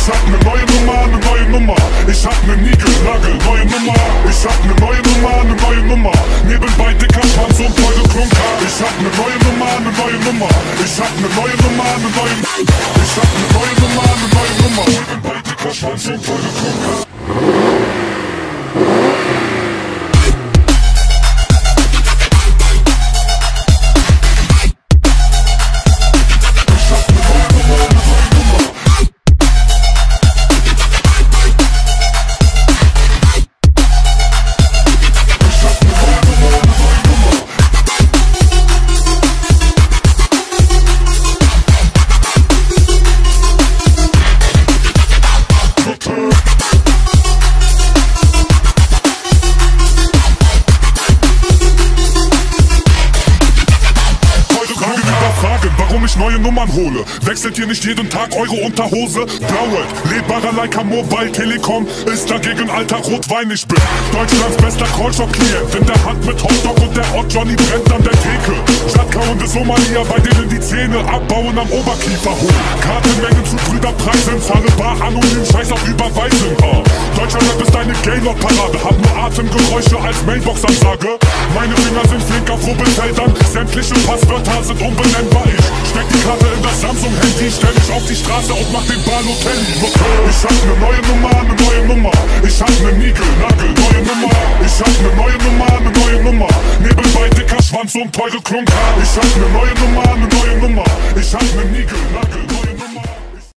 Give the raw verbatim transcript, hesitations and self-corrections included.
Ich hab ne neue Nummer, ne neue Nummer. Ich hab ne Nigel-Nagel, neue Nummer. Ich hab ne neue Nummer, ne neue Nummer. Nebenbei dicker Schwanz und Folge Klunker. Ich hab ne neue Nummer, ne neue Nummer. Ich hab ne neue Nummer, ne neue Nummer. Ich hab ne neue Nummer, ne neue Nummer. Nebenbei dicker Schwanz und Folge Klunker. Neue Nummern hole, wechselt ihr nicht jeden Tag eure Unterhose? Blaue, lebbarer Leica Mobile Telekom ist dagegen alter Rotwein. Ich bin Deutschlands bester Callshop-Klient, in der Hand mit Hotdog und der Ott Johnny brennt an der Theke. Stadtkauende Somalier, bei denen die Zähne abbauen am Oberkiefer hoch. Kartenmengen zu Brüderpreisen, zahle bar anonym, scheiß auf Überweisen. Oh. Deutschland ist eine Gaylord-Parade, hab nur Atemgeräusche als Mailbox-Ansage. Meine Finger sind flink auf Rubbelfeldern, sämtliche Passwörter sind unbenennbar. Ich steck die Karte in das Samsung-Handy, stell mich auf die Straße und mach den Balotelli. Ich hab ne neue Nummer, ne neue Nummer. Ich hab ne Nigel-Nagel, neue Nummer. Ich hab ne neue Nummer, ne neue Nummer. Nebenbei dicker Schwanz und teure Klunker. Ich hab ne neue